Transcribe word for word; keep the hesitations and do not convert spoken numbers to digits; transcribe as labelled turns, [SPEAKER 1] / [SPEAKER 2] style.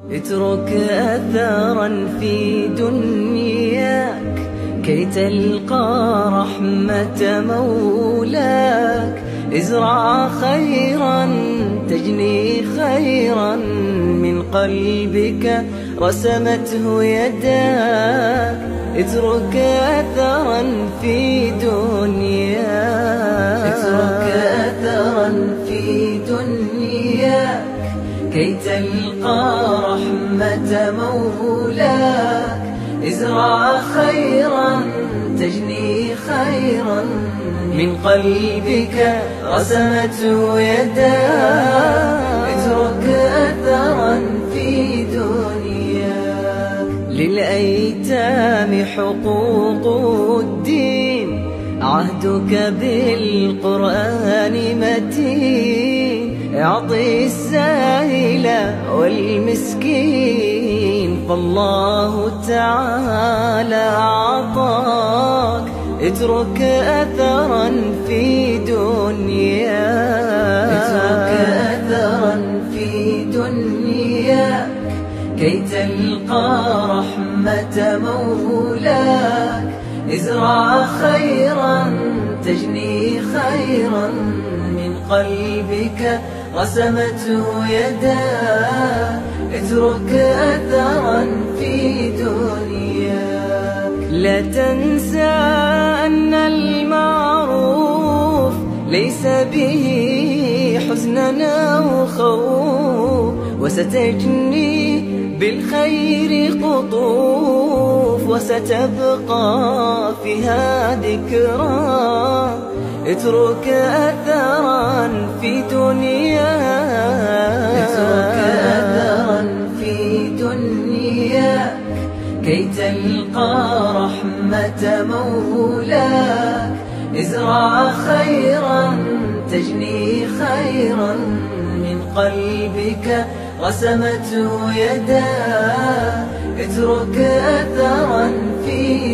[SPEAKER 1] اترك أثرا في دنياك كي تلقى رحمة مولاك. ازرع خيرا تجني خيرا من قلبك رسمته يداك. اترك أثرا في دنياك اترك أثرا في دنياك كي تلقى رحمة مولاك. ازرع خيرا تجني خيرا من قلبك رسمته يداك. اترك أثرا في دنياك. للأيتام حقوق الدين عهدك بالقرآن متين. اعطي السائل والمسكين فالله تعالى أعطاك. اترك أثرا في دنياك اترك أثرا في دنياك كي تلقى رحمة مولاك. ازرع خيرا تجني خيرا من قلبك رسمته يداك. اترك أثرا في دنياك. لا تنسى أن المعروف ليس به حزننا وخوف. وستجني بالخير قطوف وستبقى فيها ذكرى. اترك أثرا في دنياك اترك أثرا في دنياك كي تلقى رحمة مولاك. ازرع خيرا تجني خيرا من قلبك رسمته يداك. اترك أثرا في